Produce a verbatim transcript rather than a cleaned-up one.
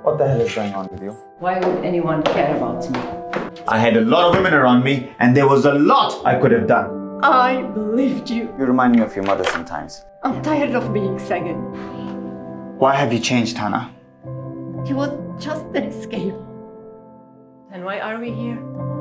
What the hell is going on with you? Why would anyone care about me? I had a lot of women around me, and there was a lot I could have done. I believed you. You remind me of your mother sometimes. I'm tired of being second. Why have you changed, Hannah? He was just an escape. And why are we here?